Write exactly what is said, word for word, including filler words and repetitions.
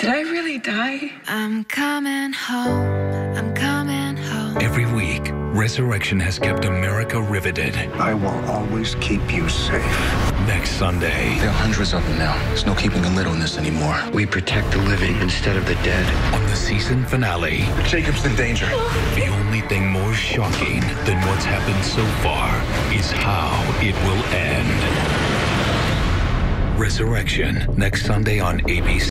Did I really die? I'm coming home, I'm coming home. Every week, Resurrection has kept America riveted. I will always keep you safe. Next Sunday, there are hundreds of them now. There's no keeping a lid on this anymore. We protect the living instead of the dead. On the season finale, Jacob's in danger. The only thing more shocking than what's happened so far is how it will end. Resurrection, next Sunday on A B C.